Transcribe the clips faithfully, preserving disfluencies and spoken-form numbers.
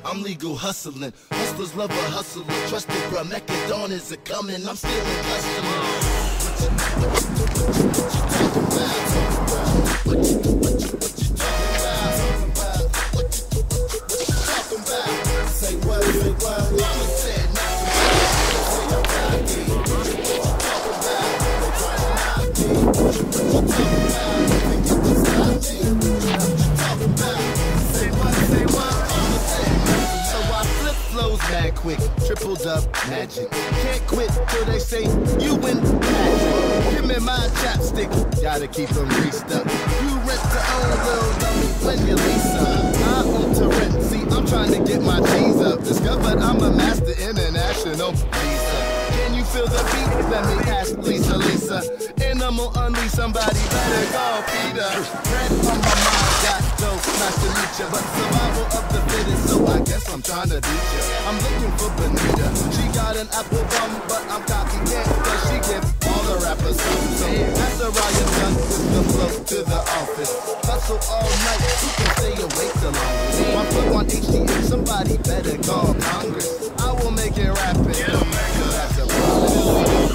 I'm legal hustling. Hustlers love a hustler. Trusted bruh, Mechadon is a coming. I'm still a customer. What you, what you, what you, what you talking about? What you, what you, what you talking about? What you, what you talking about? Say what, say what? Mama said not to say I'm cocky. What you talking about? They trying to knock me. What you talking about? They get this out me. What you talking about? Say what, say what? Mama said so I flip flows mad quick, tripled up magic. Can't quit till they say you win magic. Give me my chapstick, gotta keep them greased up. You rent to own, little dummy, when you lease up. I own to rent, see, I'm trying to get my G's up. Discovered I'm a master international visa. Can you feel the beat? Let me ask Lisa, Lisa. Animal unleash, somebody better call Peter. Red on my mind, got dope, nice to meet ya. But survival of the fittest, so I guess I'm trying to beat ya. I'm looking for Benita. She got an apple bum, but I'm cocky, yeah, cause she give all the rappers some. So after Ryan done with the flow to the office, hustle all night, who can stay awake the longest? My foot on H D M, somebody better call Congress. I will make it rapid. Yeah, that's a problem.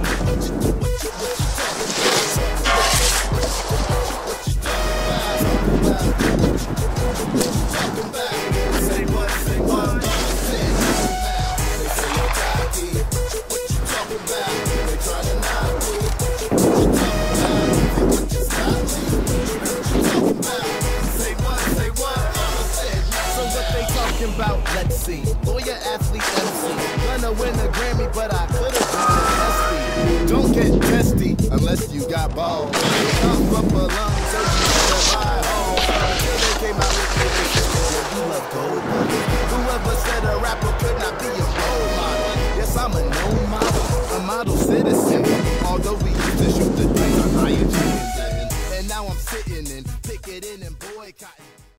About, let's see, lawyer, athlete, M C. Gonna win a Grammy, but I could've been S P. Don't get testy unless you got balls. Come from a lung, so you better buy home. Until they came out with me, they said, yeah, you love gold buggers. Whoever said a rapper could not be a role model? Yes, I'm a no model, a model citizen. Although we used to shoot the things on higher chickens. And now I'm sitting and picketing and boycotting.